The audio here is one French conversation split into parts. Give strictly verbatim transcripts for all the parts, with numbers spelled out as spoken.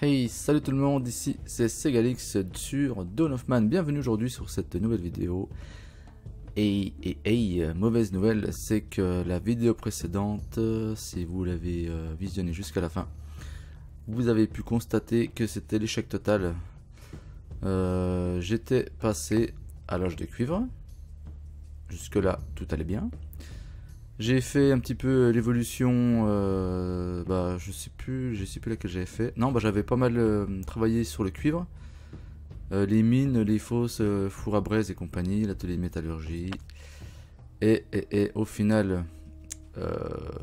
Hey, salut tout le monde, ici c'est Segalix sur Dawn of Man. Bienvenue aujourd'hui sur cette nouvelle vidéo. Et, et, et mauvaise nouvelle, c'est que la vidéo précédente, si vous l'avez euh, visionnée jusqu'à la fin, vous avez pu constater que c'était l'échec total. Euh, J'étais passé à l'âge de cuivre. Jusque là, tout allait bien. J'ai fait un petit peu l'évolution, euh, bah je sais plus, je sais plus laquelle j'avais fait. Non, bah j'avais pas mal euh, travaillé sur le cuivre, euh, les mines, les fosses, euh, four à braise et compagnie, l'atelier de métallurgie. Et, et, et au final, euh,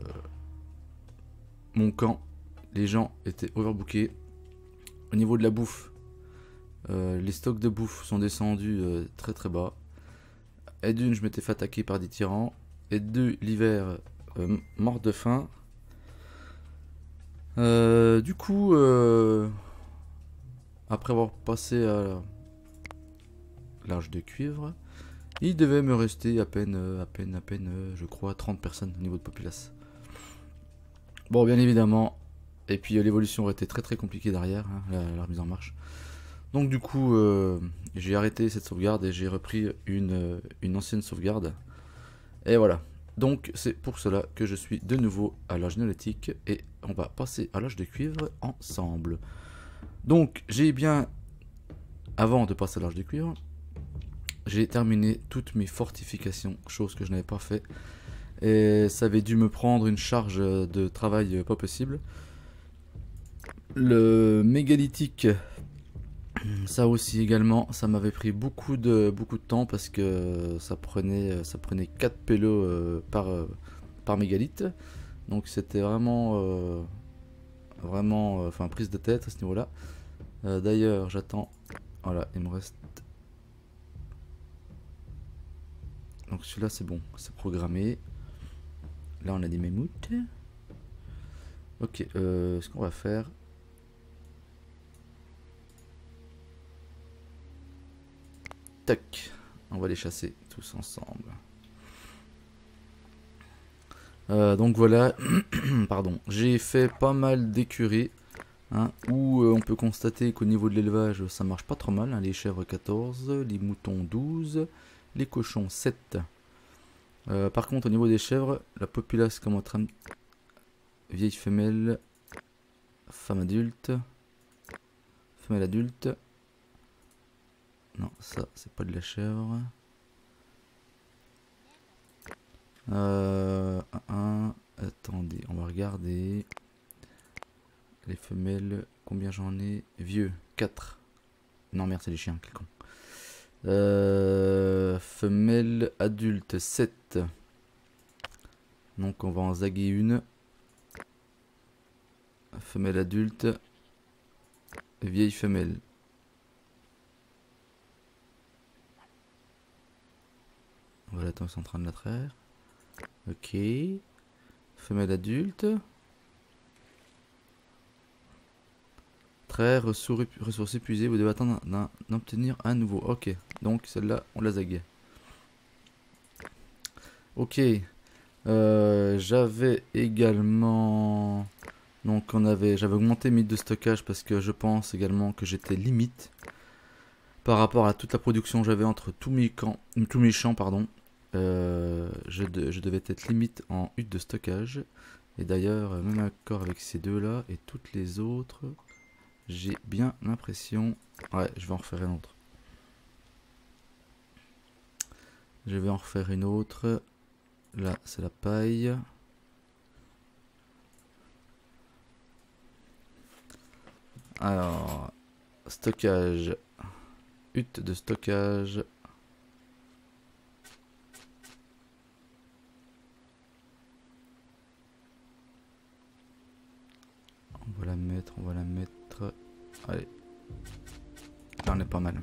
mon camp, les gens étaient overbookés. Au niveau de la bouffe, euh, les stocks de bouffe sont descendus euh, très très bas. Et d'une, je m'étais fait attaquer par des tyrans. Et deux, l'hiver, euh, mort de faim. Euh, du coup, euh, après avoir passé à l'âge de cuivre, il devait me rester à peine, à peine, à peine, je crois, trente personnes au niveau de populace. Bon, bien évidemment, et puis euh, l'évolution aurait été très très compliquée derrière, hein, la, la remise en marche. Donc du coup, euh, j'ai arrêté cette sauvegarde et j'ai repris une, une ancienne sauvegarde. Et voilà. Donc c'est pour cela que je suis de nouveau à l'âge néolithique et on va passer à l'âge de cuivre ensemble. Donc j'ai bien, avant de passer à l'âge de cuivre, j'ai terminé toutes mes fortifications, chose que je n'avais pas fait. Et ça avait dû me prendre une charge de travail pas possible. Le mégalithique, ça aussi également, ça m'avait pris beaucoup de, beaucoup de temps parce que ça prenait, ça prenait quatre pélos euh, par, euh, par mégalith. Donc c'était vraiment, euh, vraiment, enfin euh, prise de tête à ce niveau-là. Euh, D'ailleurs, j'attends, voilà, il me reste. Donc celui-là c'est bon, c'est programmé. Là on a des mammouths. Ok, euh, ce qu'on va faire. Tac, on va les chasser tous ensemble. Euh, donc voilà, pardon, j'ai fait pas mal d'écuries, hein, où euh, on peut constater qu'au niveau de l'élevage ça marche pas trop mal, hein, les chèvres quatorze, les moutons douze, les cochons sept. Euh, par contre au niveau des chèvres, la populace comme en train de... Vieille femelle, femme adulte, femelle adulte. Non, ça c'est pas de la chèvre. Euh, un, attendez, on va regarder. Les femelles, combien j'en ai? Vieux, quatre. Non, merde, c'est les chiens, quel con. Euh, femelle adulte, sept. Donc on va en zaguer une. Femelle adulte. Vieille femelle. Voilà, attends, ils sont en train de la traire. Ok. Femelle adulte. Traire, ressources épuisées, vous devez attendre d'en obtenir un nouveau. Ok, donc celle-là, on la zague. Ok. Euh, j'avais également... Donc on avait, j'avais augmenté mes de stockage parce que je pense également que j'étais limite par rapport à toute la production que j'avais entre tous mes camps, tous mes champs, pardon. Euh, je, de, je devais être limite en hutte de stockage. Et d'ailleurs, même accord avec ces deux-là et toutes les autres, j'ai bien l'impression... Ouais, je vais en refaire une autre. Je vais en refaire une autre. Là, c'est la paille. Alors, stockage. Hutte de stockage. On va la mettre, on va la mettre. Allez. Là, on est pas mal.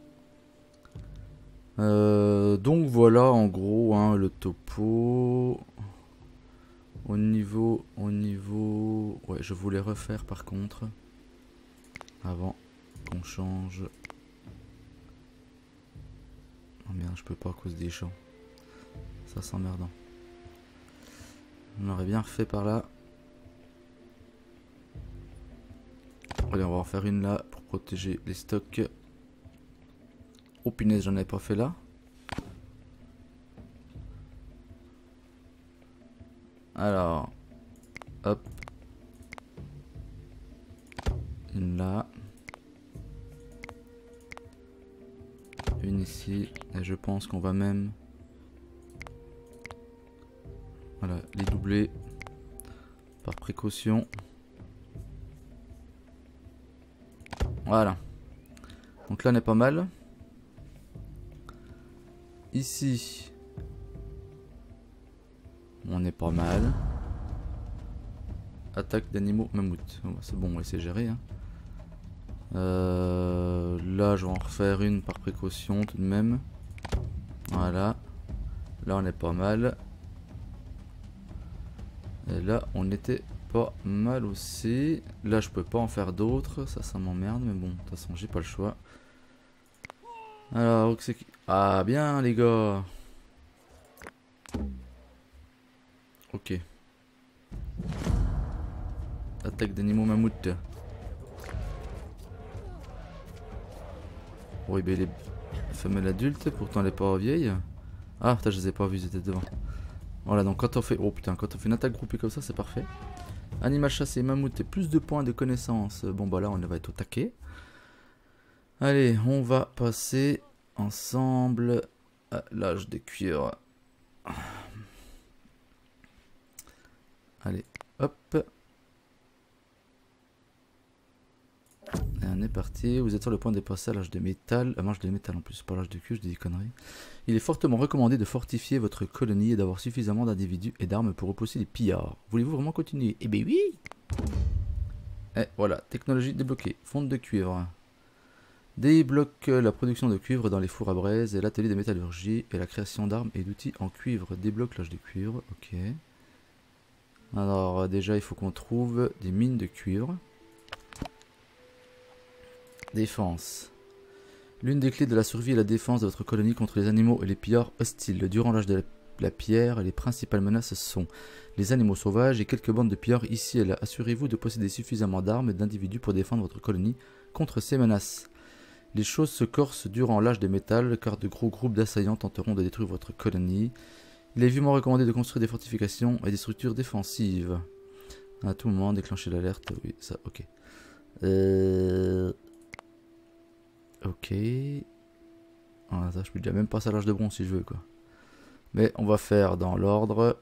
Euh, donc voilà, en gros, hein, le topo. Au niveau, au niveau... Ouais, je voulais refaire par contre. Avant qu'on change. Oh merde, je peux pas à cause des champs. Ça s'emmerdant. On aurait bien refait par là. Allez, on va en faire une là pour protéger les stocks. Oh punaise, j'en avais pas fait là. Alors, hop. Une là. Une ici. Et je pense qu'on va même... Voilà, les doubler. Par précaution. Voilà. Donc là on est pas mal. Ici. On est pas mal. Attaque d'animaux mammouth. Oh, c'est bon, on va essayer de gérer. Hein. Euh, là je vais en refaire une par précaution tout de même. Voilà. Là on est pas mal. Et là on était pas mal aussi. Là je peux pas en faire d'autres. Ça ça m'emmerde mais bon de toute façon j'ai pas le choix. Alors où c'est qui... Ah bien les gars. Ok. Attaque d'animaux mammouth. Oui ben les femelles adultes. Pourtant elle est pas vieille. Ah putain je les ai pas vus, ils étaient devant. Voilà donc quand on fait... Oh putain quand on fait une attaque groupée comme ça c'est parfait. Animal chassé, mammouth et plus de points de connaissance. Bon bah là on va être au taquet. Allez on va passer ensemble à l'âge des cuirs. Allez hop. Et on est parti, vous êtes sur le point de passer à l'âge de métal. Ah, mange de métal en plus, pas l'âge de cuir, je dis des conneries. Il est fortement recommandé de fortifier votre colonie et d'avoir suffisamment d'individus et d'armes pour repousser les pillards. Voulez-vous vraiment continuer? Eh ben oui. Et voilà, technologie débloquée, fonte de cuivre. Débloque la production de cuivre dans les fours à braise et l'atelier de métallurgie et la création d'armes et d'outils en cuivre. Débloque l'âge de cuivre, ok. Alors déjà il faut qu'on trouve des mines de cuivre. Défense. L'une des clés de la survie est la défense de votre colonie contre les animaux et les pillards hostiles. Durant l'âge de la, la pierre, les principales menaces sont les animaux sauvages et quelques bandes de pillards ici et là. Assurez-vous de posséder suffisamment d'armes et d'individus pour défendre votre colonie contre ces menaces. Les choses se corsent durant l'âge des métals car de gros groupes d'assaillants tenteront de détruire votre colonie. Il est vivement recommandé de construire des fortifications et des structures défensives. À tout moment, déclencher l'alerte. Oui, ça, ok. Euh... Ok. Ah, ça, je peux déjà même passer à l'âge de bronze si je veux, quoi. Mais on va faire dans l'ordre.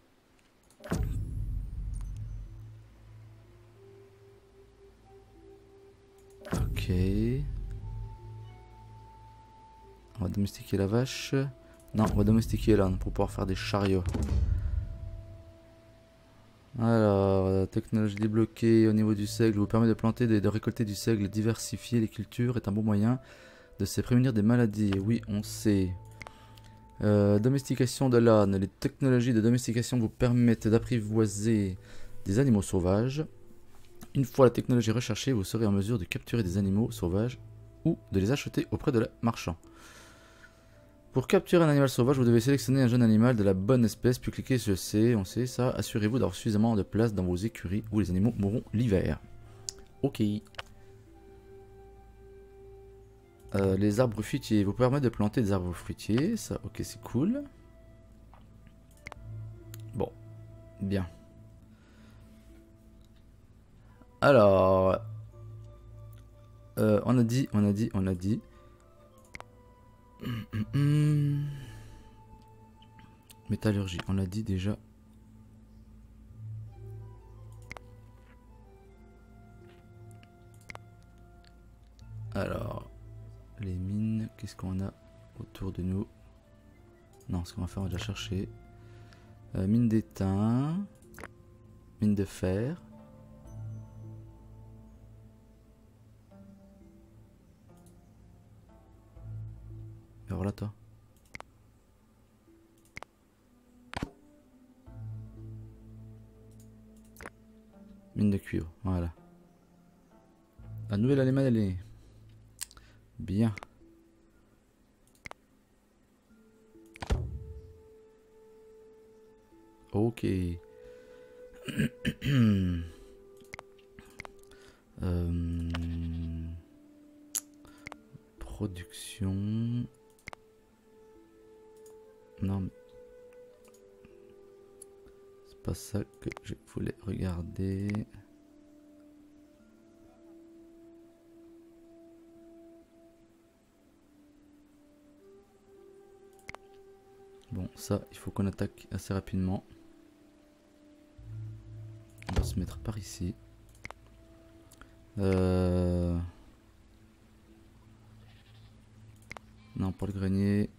Ok. On va domestiquer la vache. Non, on va domestiquer l'âne pour pouvoir faire des chariots. Alors, technologie débloquée au niveau du seigle vous permet de planter et de récolter du seigle. Diversifier les cultures est un bon moyen de se prémunir des maladies. Oui, on sait. Euh, domestication de l'âne. Les technologies de domestication vous permettent d'apprivoiser des animaux sauvages. Une fois la technologie recherchée, vous serez en mesure de capturer des animaux sauvages ou de les acheter auprès de la marchand. Pour capturer un animal sauvage, vous devez sélectionner un jeune animal de la bonne espèce, puis cliquer sur C, on sait ça. Assurez-vous d'avoir suffisamment de place dans vos écuries où les animaux mourront l'hiver. Ok. Euh, les arbres fruitiers vous permettent de planter des arbres fruitiers, ça, ok, c'est cool. Bon, bien. Alors, euh, on a dit, on a dit, on a dit. Métallurgie, on l'a dit déjà. Alors, les mines, qu'est-ce qu'on a autour de nous? Non, ce qu'on va faire, on va déjà chercher. Euh, mine d'étain, mine de fer. Alors là, toi. Mine de cuivre, voilà. La nouvelle animal, elle est bien. Ok. euh... production. Non, mais c'est pas ça que je voulais regarder. Bon, ça, il faut qu'on attaque assez rapidement. On va se mettre par ici. Euh... Non, pas le grenier.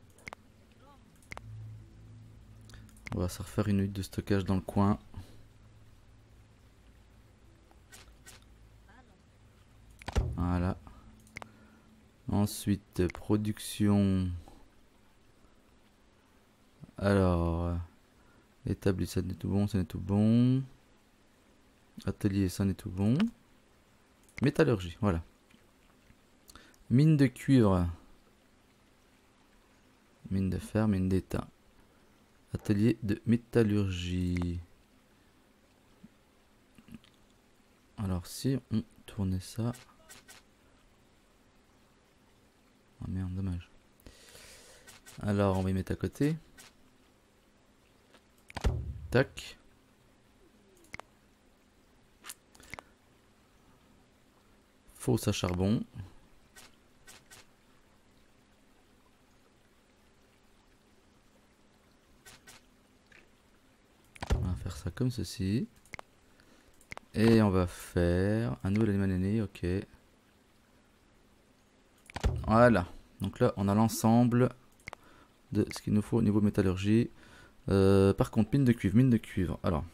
On va se refaire une hutte de stockage dans le coin. Voilà. Ensuite, production. Alors, établi, ça n'est tout bon, ça n'est tout bon. Atelier, ça n'est tout bon. Métallurgie, voilà. Mine de cuivre. Mine de fer, mine d'étain. Atelier de métallurgie. Alors si on tournait ça... Oh merde, dommage. Alors on va y mettre à côté. Tac. Fosse à charbon. On va faire ça comme ceci. Et on va faire un nouvel animal aîné, ok. Voilà. Donc là, on a l'ensemble de ce qu'il nous faut au niveau métallurgie. Euh, par contre, mine de cuivre, mine de cuivre. Alors.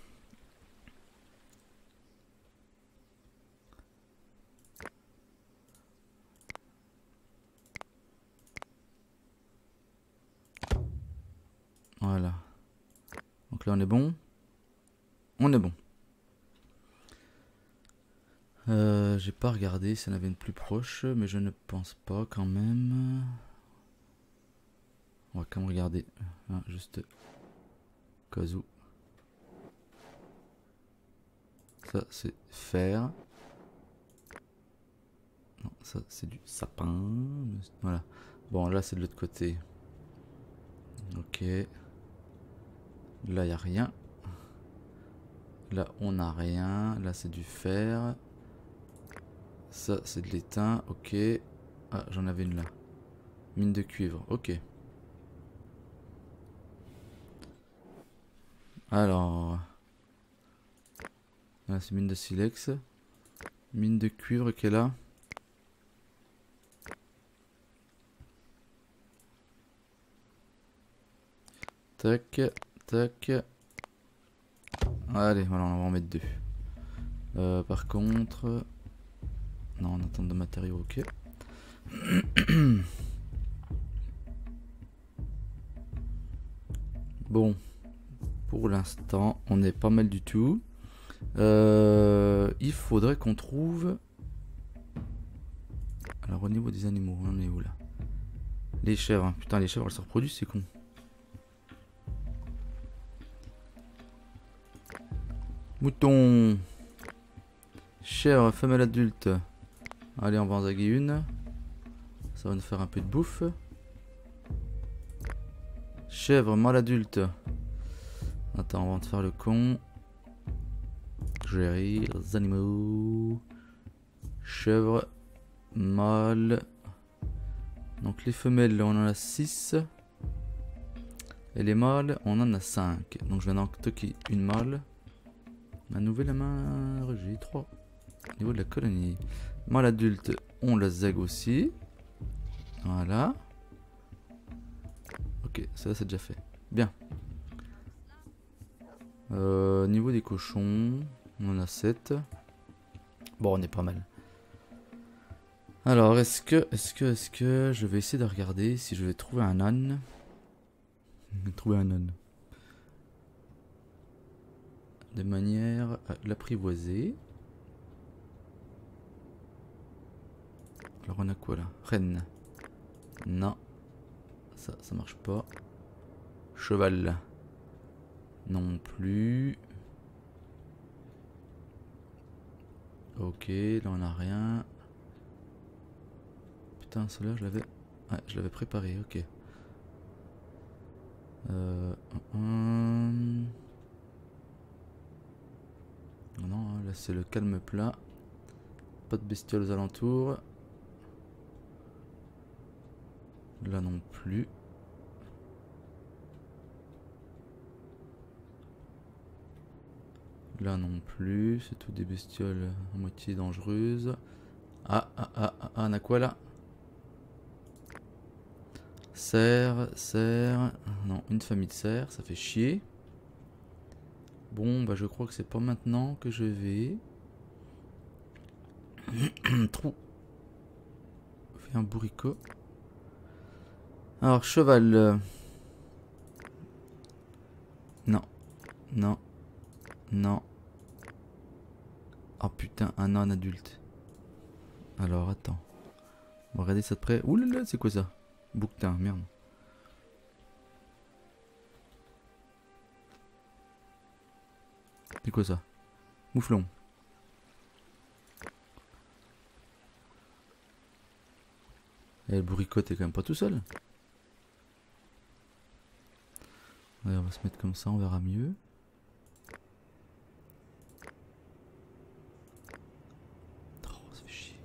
Voilà. Donc là, on est bon. On est bon. Euh, j'ai pas regardé s'il y en avait une plus proche, mais je ne pense pas quand même. On va quand même regarder. Ah, juste cas où. Ça c'est fer. Non, ça c'est du sapin. Voilà. Bon, là c'est de l'autre côté. Ok. Là il n'y a rien. Là on n'a rien. Là c'est du fer. Ça c'est de l'étain. Ok. Ah, j'en avais une là. Mine de cuivre. Ok. Alors. Là c'est mine de silex. Mine de cuivre qui est là. Tac, tac. Allez, voilà, on va en mettre deux. Euh, par contre... Non, on attend de matériaux, ok. Bon, pour l'instant, on est pas mal du tout. Euh, il faudrait qu'on trouve... Alors au niveau des animaux, on est où là? Les chèvres, hein. Putain, les chèvres elles se reproduisent, c'est con. Mouton. Chèvre, femelle adulte. Allez, on va en zaguer une. Ça va nous faire un peu de bouffe. Chèvre, mâle adulte. Attends, on va te faire le con. Gérer les animaux. Chèvre, mâle. Donc les femelles, là, on en a six. Et les mâles, on en a cinq. Donc je vais en toquer une mâle. Ma nouvelle main, j'ai trois. Au niveau de la colonie. Mâle adulte, on la zague aussi. Voilà. Ok, ça c'est déjà fait. Bien. Euh, niveau des cochons, on en a sept. Bon, on est pas mal. Alors, est-ce que, est-ce que, est-ce que je vais essayer de regarder si je vais trouver un âne. Trouver un âne. De manière à l'apprivoiser. Alors on a quoi là? Reine. Non. Ça, ça marche pas. Cheval. Non plus. Ok, là on a rien. putain, celui-là, je l'avais... Ouais, je l'avais préparé, ok. Euh... Hum... Non, hein, là c'est le calme plat. Pas de bestioles aux alentours. Là non plus. Là non plus. C'est tout des bestioles à moitié dangereuses. Ah, ah, ah, ah, ah, on a quoi là? Cerf, cerf. Non, une famille de cerfs, ça fait chier. Bon, bah je crois que c'est pas maintenant que je vais. Trou. Fais un bourricot. Alors, cheval. euh, Non. Non. Non. Oh putain, un âne adulte. Alors, attends. On va regarder ça de près. Ouh là là, c'est quoi ça? Bouquetin, merde. C'est quoi ça? Mouflon. Et le bourricot est quand même pas tout seul. Ouais, on va se mettre comme ça, on verra mieux. Oh, ça fait chier.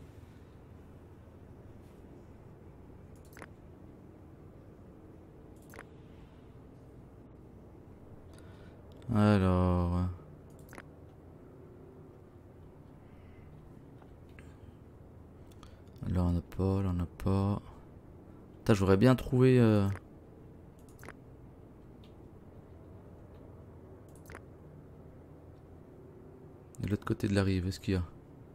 Alors... Là on n'a pas, là on n'a pas... Putain, j'aurais bien trouvé... Euh... De l'autre côté de la rive, est-ce qu'il y a?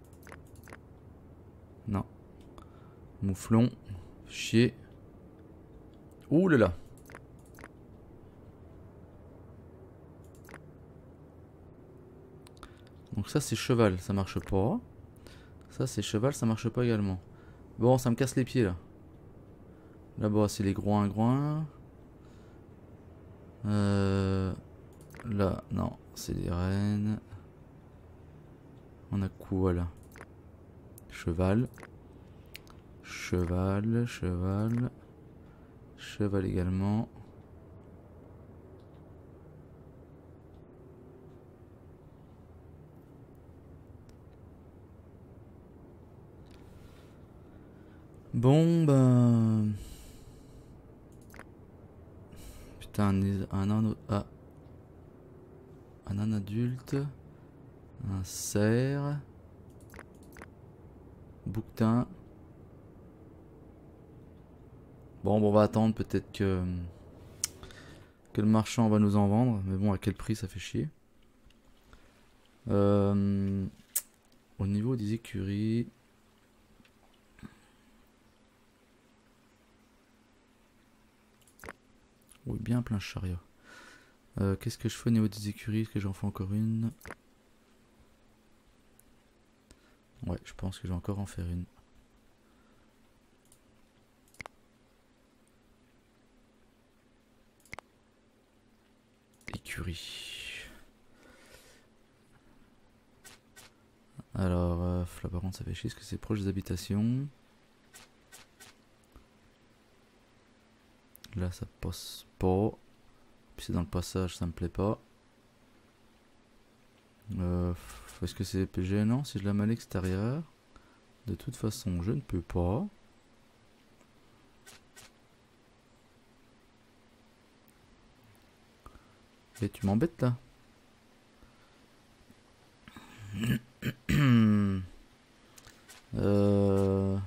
Non. Mouflon. Chier. Ouh là là. Donc ça c'est cheval, ça marche pas. Ça c'est cheval, ça marche pas également. Bon, ça me casse les pieds là. Là-bas c'est les groins groins. Euh... Là, non, c'est les rennes. On a quoi là? Cheval. Cheval, cheval. Cheval également. Bon ben... Putain, un, un âne... Ah. Un âne adulte. Un cerf. Bouquetin. Bon, bon, on va attendre peut-être que... Que le marchand va nous en vendre. Mais bon, à quel prix, ça fait chier. Euh, au niveau des écuries... Oui, bien plein chariot. Euh, Qu'est-ce que je fais au niveau des écuries? Est-ce que j'en fais encore une? Ouais, je pense que je vais encore en faire une. Écurie. Alors, euh, là par contre ça fait chier parce que c'est proche des habitations. Là ça passe pas. Puis c'est dans le passage, ça me plaît pas. Euh, Est-ce que c'est gênant si je la mets à l'extérieur? De toute façon, je ne peux pas. Et tu m'embêtes là. euh...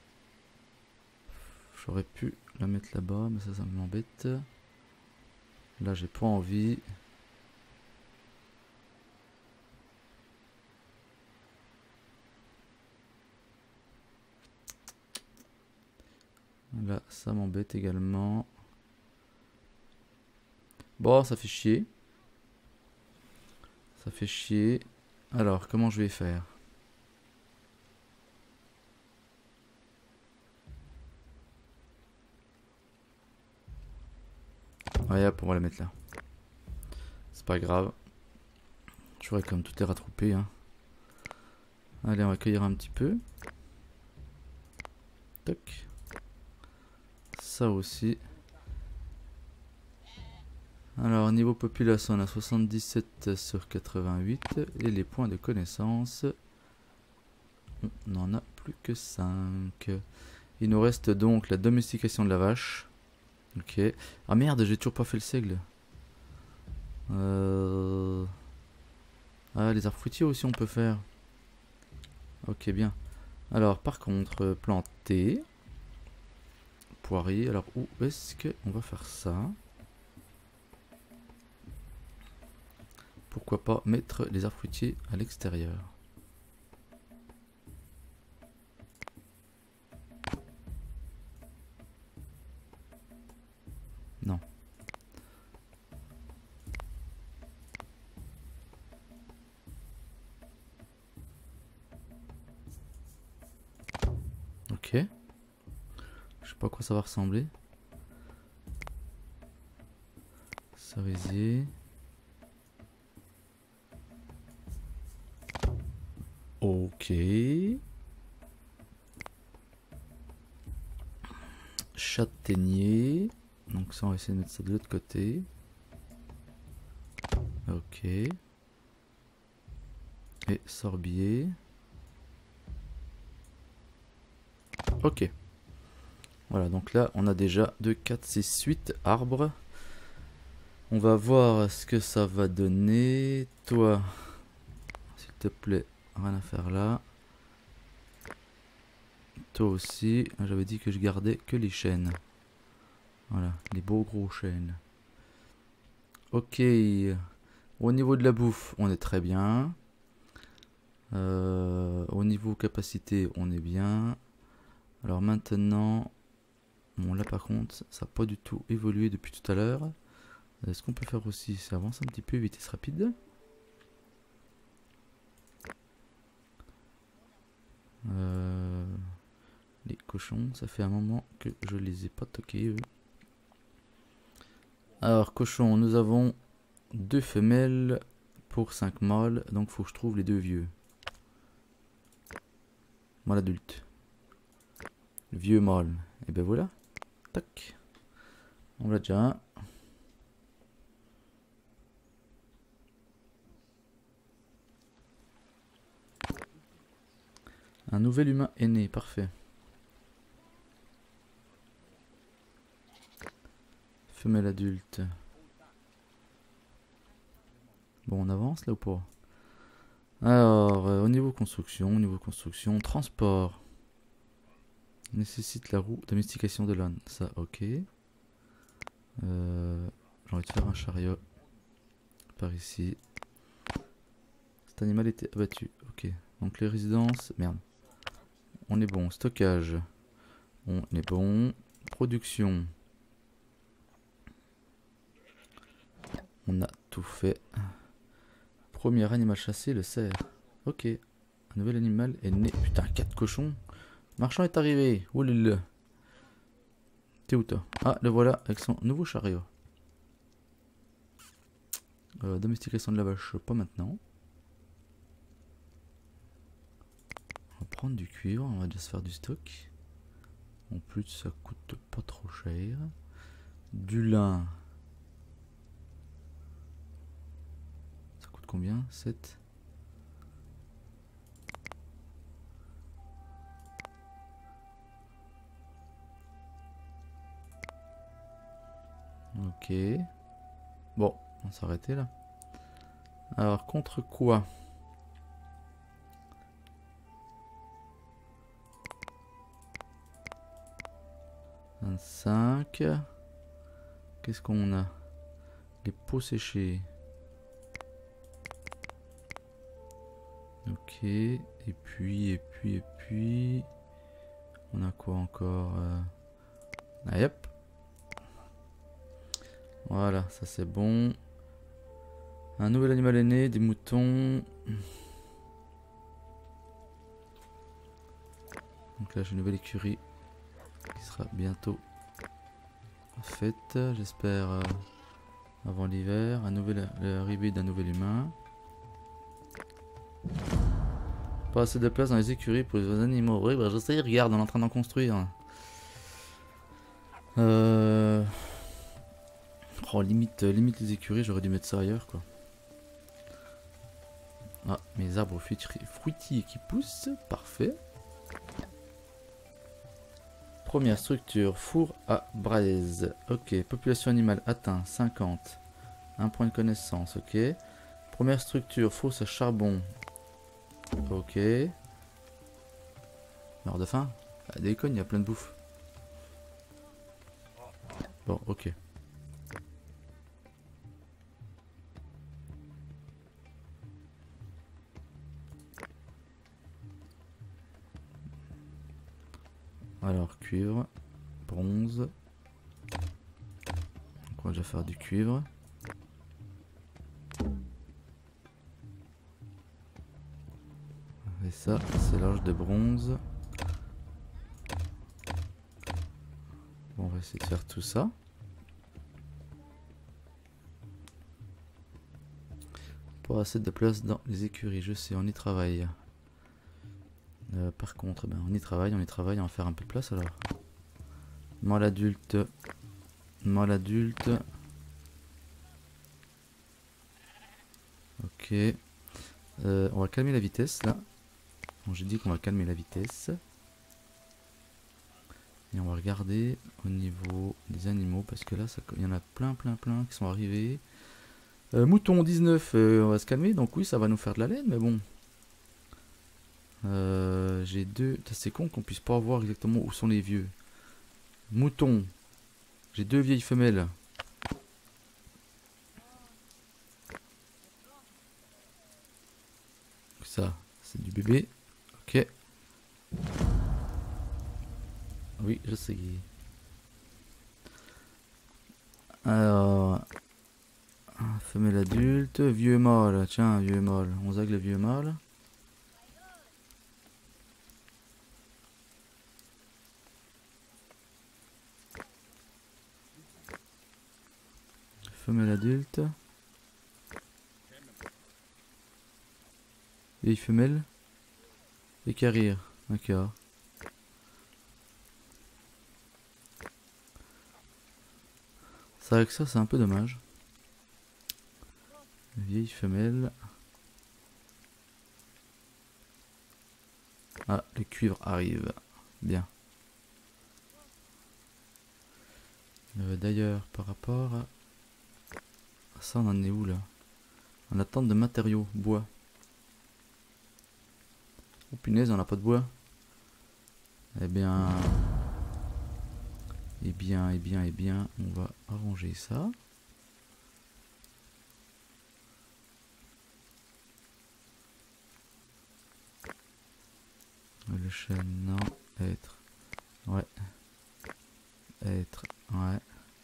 J'aurais pu la mettre là-bas, mais ça, ça m'embête. Là, j'ai pas envie. Là, ça m'embête également. Bon, ça fait chier. Ça fait chier. Alors, comment je vais faire? Ouais, hop, on va la mettre là. C'est pas grave. J'aurais comme tout est rattroupé. Hein. Allez, on va cueillir un petit peu. Toc. Ça aussi. Alors, niveau population, on a soixante-dix-sept sur quatre-vingt-huit. Et les points de connaissance, on n'en a plus que cinq. Il nous reste donc la domestication de la vache. Ok. Ah merde, j'ai toujours pas fait le seigle. Euh... Ah, les arbres fruitiers aussi on peut faire. Ok, bien. Alors, par contre, planter. Poirier. Alors, où est-ce qu'on va faire ça? Pourquoi pas mettre les arbres fruitiers à l'extérieur? Non. Ok. Je sais pas à quoi ça va ressembler. Cerisier. Ok. Châtaignier. Donc ça on va essayer de mettre ça de l'autre côté. Ok. Et sorbier. Ok. Voilà, donc là on a déjà deux, quatre, six, huit arbres. On va voir ce que ça va donner. Toi, s'il te plaît, rien à faire là. Toi aussi, j'avais dit que je gardais que les chênes. Voilà, les beaux gros chênes. Ok. Au niveau de la bouffe, on est très bien. Euh, au niveau capacité, on est bien. Alors maintenant, bon là par contre, ça n'a pas du tout évolué depuis tout à l'heure. Ce qu'on peut faire aussi, c'est avancer un petit peu, vitesse rapide. Euh, les cochons, ça fait un moment que je les ai pas toqués eux. Alors cochons, nous avons deux femelles pour cinq mâles, donc faut que je trouve les deux vieux. Mâle adulte. Vieux mâle. Et ben voilà. Tac. On l'a déjà un. Un nouvel humain est né, parfait. Femelle adulte. Bon, on avance là ou pas? Alors, euh, au niveau construction, au niveau construction, transport. Nécessite la roue, domestication de l'âne. Ça, ok. Euh, J'ai envie de faire un chariot. Par ici. Cet animal était abattu. Ok. Donc les résidences. Merde. On est bon. Stockage. On est bon. Production. On a tout fait. Premier animal chassé, le cerf. Ok. Un nouvel animal est né. Putain, quatre cochons. Marchand est arrivé. Oulil. T'es où toi? Ah, le voilà avec son nouveau chariot. Euh, domestication de la vache, pas maintenant. On va prendre du cuivre, on va déjà se faire du stock. En plus, ça coûte pas trop cher. Du lin. Ça coûte combien? sept. Ok. Bon, on va s'arrêter là. Alors, contre quoi? vingt-cinq. Qu'est-ce qu'on a? Les pots séchés. Ok. Et puis, et puis, et puis... On a quoi encore? euh... Ah, yep. Voilà, ça c'est bon. Un nouvel animal est né, des moutons. Donc là j'ai une nouvelle écurie qui sera bientôt faite, j'espère euh, avant l'hiver. Un nouvel l'arrivée d'un nouvel humain. Pas assez de place dans les écuries pour les animaux. Oui, bah je sais, regarde, on est en train d'en construire. Euh... Oh, limite, limite les écuries, j'aurais dû mettre ça ailleurs quoi. Ah, mes arbres fruitiers, fruitiers qui poussent, parfait. Première structure, four à braise. Ok, population animale atteint cinquante. Un point de connaissance, ok. Première structure, fosse à charbon. Ok. Mort de faim. Ah, déconne, il y a plein de bouffe. Bon, ok. Alors, cuivre, bronze. Donc on va déjà faire du cuivre. Et ça, c'est l'âge de bronze. Bon, on va essayer de faire tout ça. Pour assez de place dans les écuries, je sais, on y travaille. Euh, par contre, ben, on y travaille, on y travaille, on va faire un peu de place alors. Mâle adulte. Mâle adulte. Ok. Euh, on va calmer la vitesse là. Bon, j'ai dit qu'on va calmer la vitesse. Et on va regarder au niveau des animaux parce que là, il y en a plein, plein, plein qui sont arrivés. Euh, mouton dix-neuf, euh, on va se calmer. Donc oui, ça va nous faire de la laine, mais bon. Euh, j'ai deux... C'est con qu'on puisse pas voir exactement où sont les vieux. Mouton. J'ai deux vieilles femelles. Ça, c'est du bébé. Ok. Oui, je sais. Alors... Femelle adulte, vieux mâle. Tiens, vieux mâle. On zague le vieux mâle. Femelle adulte. Vieille femelle. Et carrière. D'accord. C'est vrai que ça, c'est un peu dommage. Vieille femelle. Ah, le cuivre arrive. Bien. Euh, D'ailleurs, par rapport à... Ça, on en est où là? En attente de matériaux, bois. Oh punaise, on n'a pas de bois. Eh bien... Eh bien, eh bien, eh bien, on va arranger ça. Le chêne, non. Être. Ouais. Être. Ouais.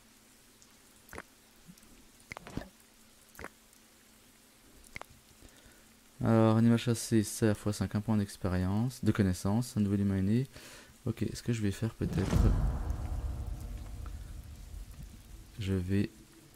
Alors, animal chassé, ça fois cinq, un point d'expérience, de connaissance, un nouvel humain né. Ok, ce que je vais faire peut-être... Je vais...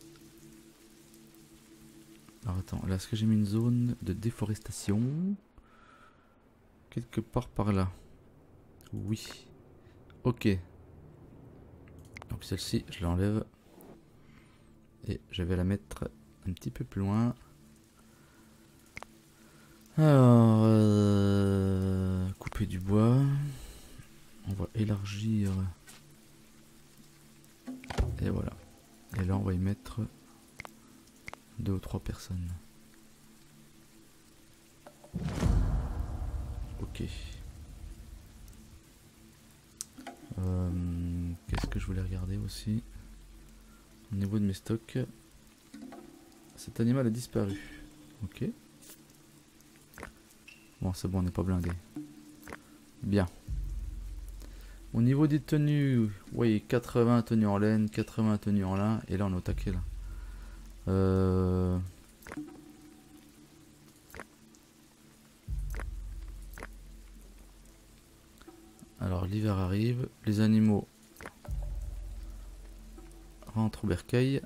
Alors attends, là, est-ce que j'ai mis une zone de déforestation? Quelque part par là. Oui. Ok. Donc celle-ci, je l'enlève. Et je vais la mettre un petit peu plus loin. Alors... Euh, couper du bois. On va élargir. Et voilà. Et là, on va y mettre deux ou trois personnes. Ok. Euh, Qu'est-ce que je voulais regarder aussi? Au niveau de mes stocks, cet animal a disparu. Ok. Bon, c'est bon, on n'est pas blindé. Bien. Au niveau des tenues, oui, quatre-vingts tenues en laine, quatre-vingts tenues en lin, et là on est au taquet là. Euh... Alors l'hiver arrive, les animaux rentrent au bercail.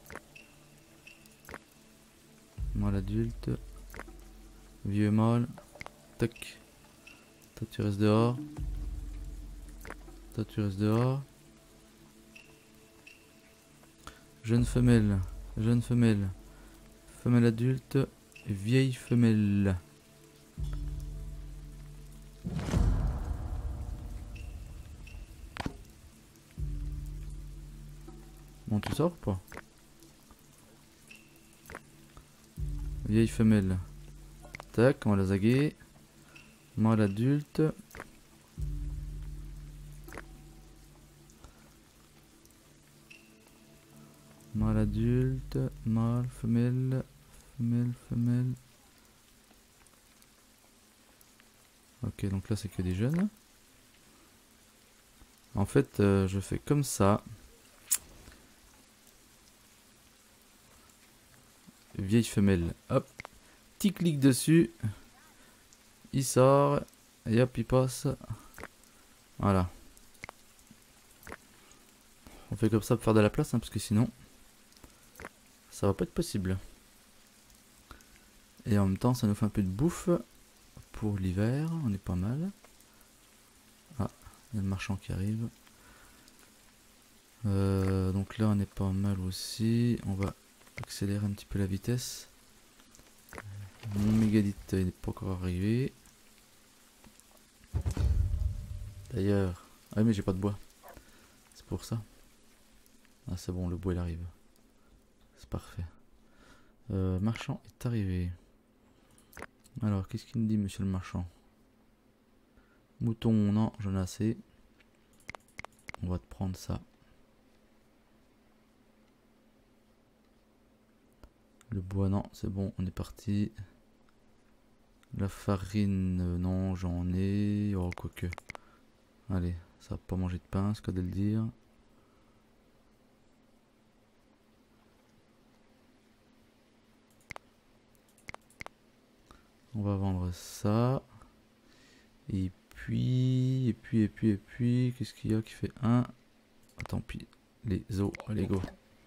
Mâle adulte, vieux mâle, tac. Toi tu restes dehors. Toi tu restes dehors. Jeune femelle. Jeune femelle. Femelle adulte. Vieille femelle. Bon, tu sors ou pas? Vieille femelle. Tac, on va la zaguer. Mâle adulte. Mâle adulte. Mâle, femelle. Femelle, femelle. Ok, donc là c'est que des jeunes. En fait, euh, je fais comme ça. Vieille femelle. Hop. Petit clic dessus. Il sort. Et hop, il passe. Voilà. On fait comme ça pour faire de la place, hein, parce que sinon, ça va pas être possible. Et en même temps, ça nous fait un peu de bouffe pour l'hiver. On est pas mal. Ah, il y a le marchand qui arrive. Euh, donc là, on est pas mal aussi. On va accélérer un petit peu la vitesse. Mon mégalith, il n'est pas encore arrivé. D'ailleurs, ah mais j'ai pas de bois. C'est pour ça. Ah c'est bon, le bois il arrive. C'est parfait. Euh, marchand est arrivé. Alors, qu'est-ce qu'il me dit, monsieur le marchand? Mouton, non, j'en ai assez. On va te prendre ça. Le bois, non, c'est bon, on est parti. La farine, euh, non, j'en ai. Oh, quoique. Allez, ça va pas manger de pain, c'est qu'à de le dire. On va vendre ça. Et puis, et puis, et puis, et puis, qu'est-ce qu'il y a qui fait un? Ah, tant pis, les os, allez go.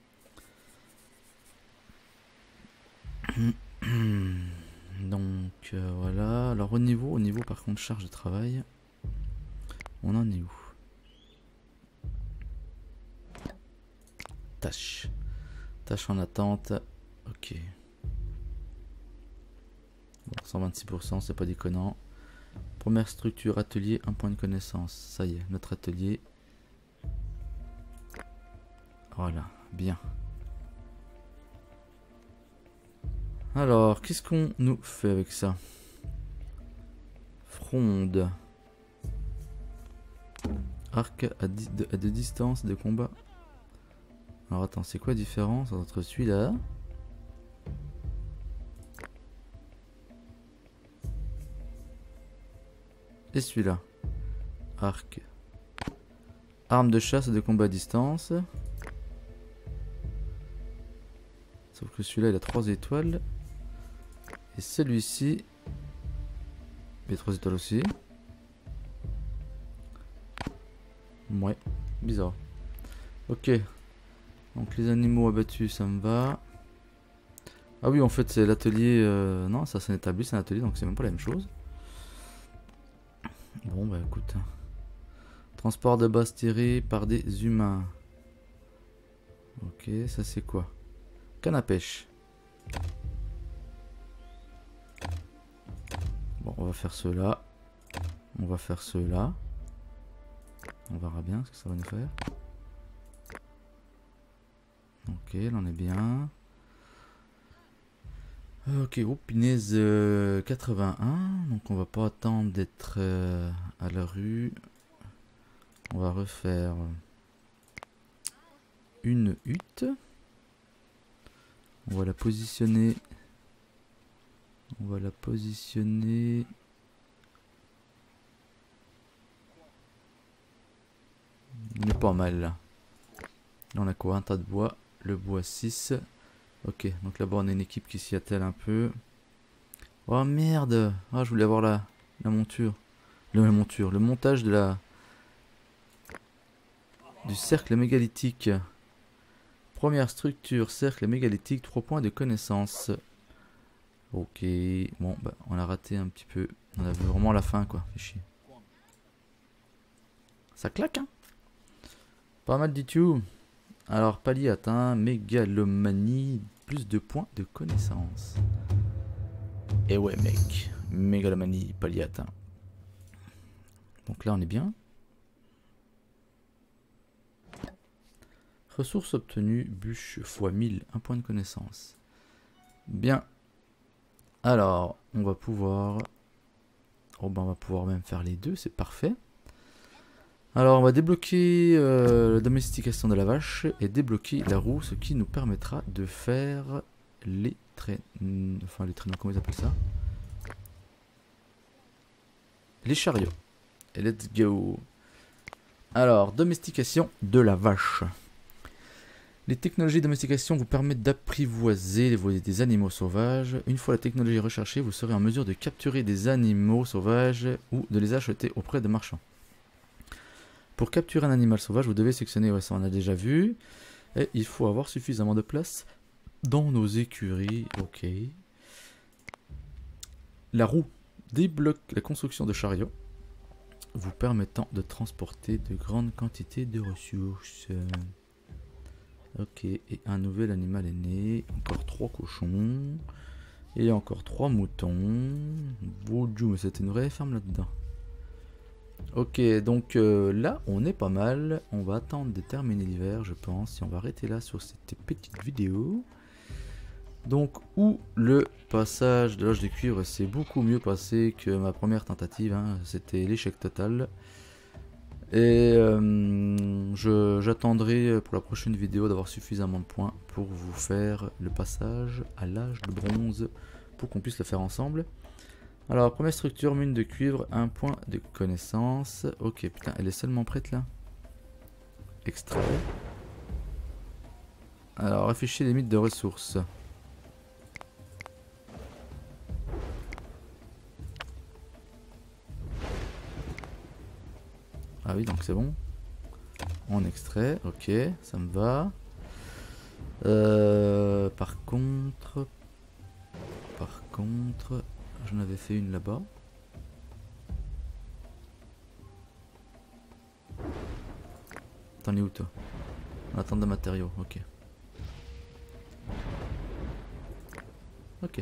Donc euh, voilà. Alors au niveau, au niveau par contre charge de travail, on en est où? Tâche. Tâche en attente. Ok. Bon, cent vingt-six pour cent, c'est pas déconnant. Première structure, atelier, un point de connaissance. Ça y est, notre atelier. Voilà, bien. Alors, qu'est-ce qu'on nous fait avec ça? Fronde. Arc à, di de, à de distance de combat. Alors attends, c'est quoi la différence entre celui-là et celui-là? Arc. Arme de chasse et de combat à distance. Sauf que celui-là il a trois étoiles. Et celui-ci, il a trois étoiles aussi. Ouais, bizarre. Ok. Donc les animaux abattus, ça me va. Ah oui, en fait c'est l'atelier... Euh... Non, ça c'est un établi, c'est un atelier, donc c'est même pas la même chose. Bon bah écoute. Transport de base tiré par des humains. Ok, ça c'est quoi? Canne à pêche. Bon, on va faire ceux-là. On va faire ceux-là. On verra bien ce que ça va nous faire. Ok, là on est bien. Ok, oh punaise, euh, quatre-vingt-un. Donc on va pas attendre d'être euh, à la rue. On va refaire une hutte. On va la positionner. On va la positionner. On est pas mal là. Là on a quoi? Un tas de bois. Le bois six. Ok, donc là-bas on a une équipe qui s'y attelle un peu. Oh merde! Ah, je voulais avoir la, la monture. Le, la monture. Le montage de la... du cercle mégalithique. Première structure, cercle mégalithique, trois points de connaissance. Ok, bon, bah, on a raté un petit peu. On a vu vraiment la fin, quoi. Fait chier. Ça claque, hein. Pas mal du tout. Alors, palier atteint, mégalomanie, plus de points de connaissance. Et ouais, mec, mégalomanie, palier atteint. Donc là, on est bien. Ressources obtenues, bûche fois mille, un point de connaissance. Bien. Alors, on va pouvoir... Oh ben, on va pouvoir même faire les deux, c'est parfait. Alors, on va débloquer euh, la domestication de la vache et débloquer la roue, ce qui nous permettra de faire les traîneaux. Enfin, les traîneaux, comment ils appellent ça? Les chariots. Et let's go. Alors, domestication de la vache. Les technologies de domestication vous permettent d'apprivoiser des animaux sauvages. Une fois la technologie recherchée, vous serez en mesure de capturer des animaux sauvages ou de les acheter auprès de marchands. Pour capturer un animal sauvage, vous devez sélectionner, ouais, ça on a déjà vu, et il faut avoir suffisamment de place dans nos écuries. Ok. La roue débloque la construction de chariots, vous permettant de transporter de grandes quantités de ressources. Ok, et un nouvel animal est né. Encore trois cochons. Et encore trois moutons. Bonjour, mais c'était une vraie ferme là-dedans. Ok, donc euh, là, on est pas mal. On va attendre de terminer l'hiver, je pense. Et on va arrêter là sur cette petite vidéo. Donc, où le passage de l'âge de cuivre s'est beaucoup mieux passé que ma première tentative. Hein. C'était l'échec total. Et euh, j'attendrai pour la prochaine vidéo d'avoir suffisamment de points pour vous faire le passage à l'âge de bronze pour qu'on puisse le faire ensemble. Alors, première structure, mine de cuivre, un point de connaissance. Ok, putain, elle est seulement prête là. Extrait. Alors, afficher les limites de ressources. Ah oui, donc c'est bon. On extrait, ok, ça me va. Euh, par contre, par contre, j'en avais fait une là-bas. T'en es où toi? On attend de matériaux, ok. Ok.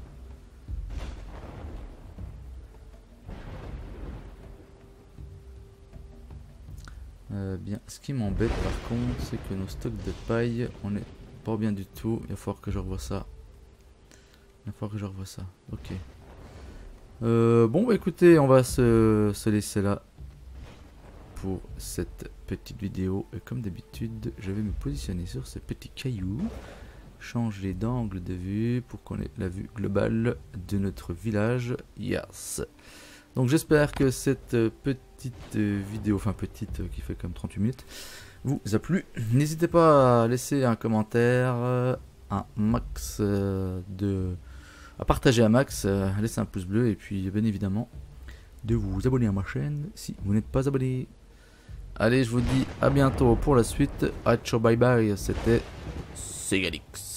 Euh, bien, ce qui m'embête par contre, c'est que nos stocks de paille, on n'est pas bien du tout. Il va falloir que je revoie ça. Il va falloir que je revoie ça. Ok. Euh, bon, bah écoutez, on va se, se laisser là pour cette petite vidéo. Et comme d'habitude, je vais me positionner sur ce petit caillou. Changer d'angle de vue pour qu'on ait la vue globale de notre village. Yes. Donc j'espère que cette petite vidéo, enfin petite qui fait comme trente-huit minutes, vous a plu. N'hésitez pas à laisser un commentaire, un max de... à partager un max, à laisser un pouce bleu et puis bien évidemment de vous abonner à ma chaîne si vous n'êtes pas abonné. Allez, je vous dis à bientôt pour la suite. Ciao, bye bye, c'était Segalix.